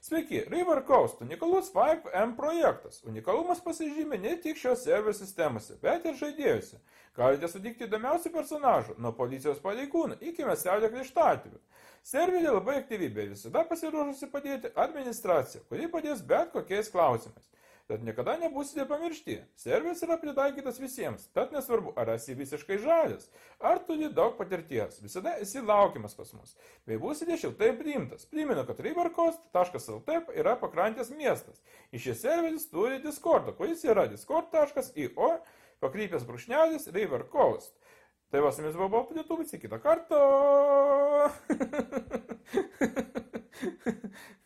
Sveiki, River Coast, unikalus 5M projektas. Unikalumas pasižymė ne tik šios serverio sistemose, bet ir žaidėjose. Galite sutikti įdomiausių personažų, nuo policijos pareigūnų iki miestelio krikštatėvių. Serverė labai aktyvi, bei visada pasiruošusi padėti administracija, kuri padės bet kokiais klausimais. Tad niekada nebūsite pamiršti. Serveris yra pritaikytas visiems, tad nesvarbu, ar esi visiškai žalias, ar turi daug patirties, visada esi laukiamas pas mus, bei būsite šiltai priimtas. Primenu, kad rivercoast.lt yra pakrantės miestas. Iš šis serveris turi Discordą, kuris yra discord.io / rivercoast. Tai va, su jumis buvo Baltų Lietuvys, iki kitą kartą.